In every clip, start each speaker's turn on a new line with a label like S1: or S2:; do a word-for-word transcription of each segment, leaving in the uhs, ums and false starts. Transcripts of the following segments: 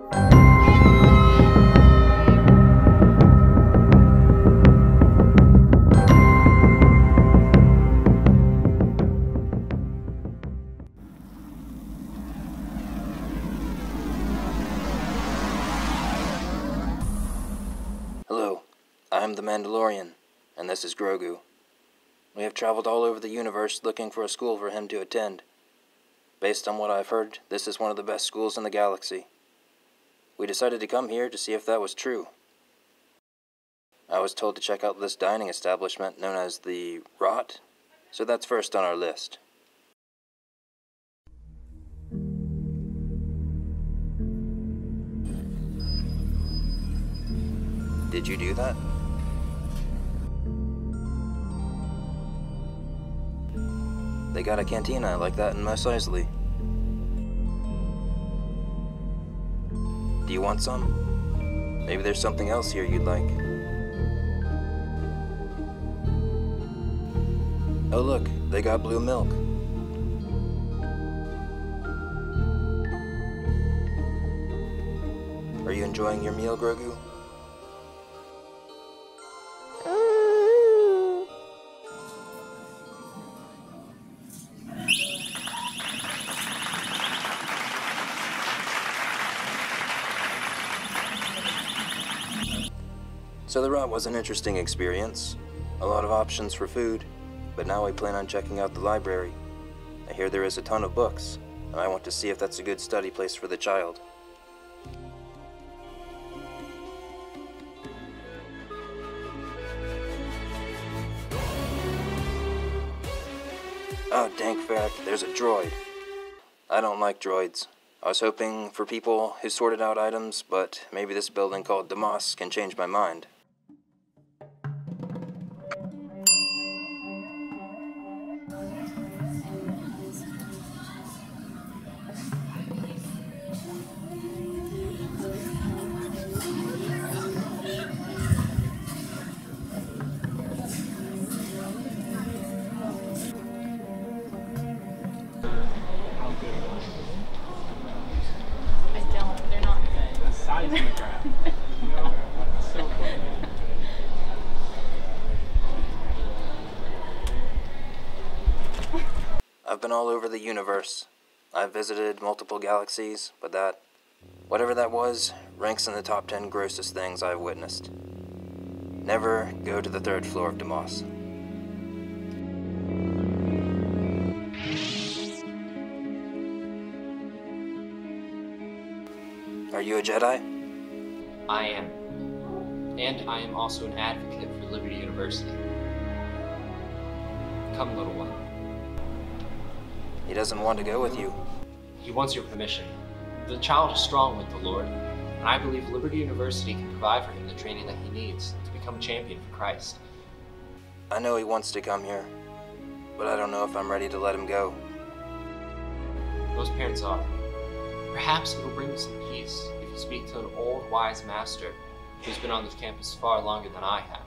S1: Hello, I'm the Mandalorian, and this is Grogu. We have traveled all over the universe looking for a school for him to attend. Based on what I've heard, this is one of the best schools in the galaxy. We decided to come here to see if that was true. I was told to check out this dining establishment known as the Rot, so that's first on our list. Did you do that? They got a cantina like that in Mos Eisley. Do you want some? Maybe there's something else here you'd like. Oh look, they got blue milk. Are you enjoying your meal, Grogu? So the Rot was an interesting experience. A lot of options for food, but now we plan on checking out the library. I hear there is a ton of books, and I want to see if that's a good study place for the child. Oh, dang fact, there's a droid. I don't like droids. I was hoping for people who sorted out items, but maybe this building called Demas can change my mind. I've been all over the universe. I've visited multiple galaxies, but that, whatever that was, ranks in the top ten grossest things I've witnessed. Never go to the third floor of Demas. Are you a Jedi?
S2: I am. And I am also an advocate for Liberty University. Come, little one.
S1: He doesn't want to go with you.
S2: He wants your permission. The child is strong with the Lord, and I believe Liberty University can provide for him the training that he needs to become a champion for Christ.
S1: I know he wants to come here, but I don't know if I'm ready to let him go.
S2: Most parents are. Perhaps it'll bring you some peace if you speak to an old, wise master who's been on this campus far longer than I have.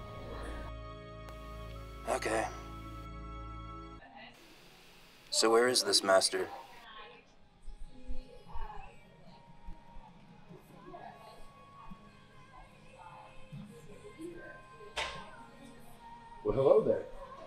S1: Okay. So where is this master?
S3: Well, hello there.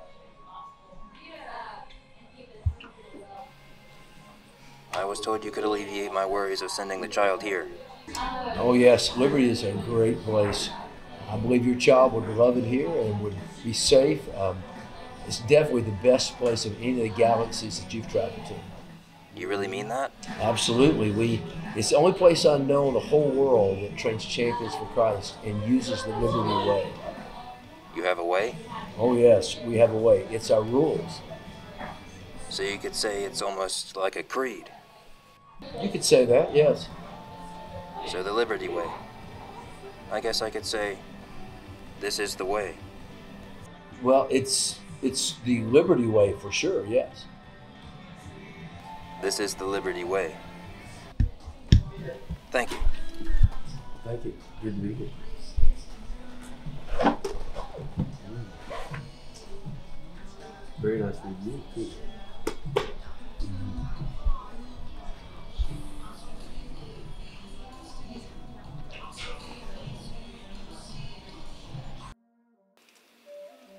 S1: I was told you could alleviate my worries of sending the child here.
S3: Oh yes, Liberty is a great place. I believe your child would love it here and would be safe. Um, it's definitely the best place of any of the galaxies that you've traveled to.
S1: You really mean that?
S3: Absolutely. We, it's the only place I know in the whole world that trains champions for Christ and uses the Liberty way.
S1: You have a way?
S3: Oh yes, we have a way. It's our rules.
S1: So you could say it's almost like a creed.
S3: You could say that, yes.
S1: So the Liberty way. I guess I could say, this is the way.
S3: Well, it's it's the Liberty way for sure, yes.
S1: This is the Liberty way. Thank you.
S3: Thank you. Good to be here. Very nice to meet you, too.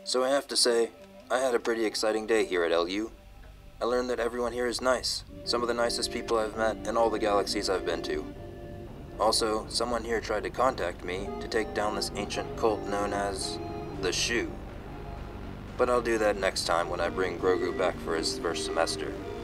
S1: So I have to say, I had a pretty exciting day here at L U. I learned that everyone here is nice, some of the nicest people I've met in all the galaxies I've been to. Also, someone here tried to contact me to take down this ancient cult known as the Shoe. But I'll do that next time when I bring Grogu back for his first semester.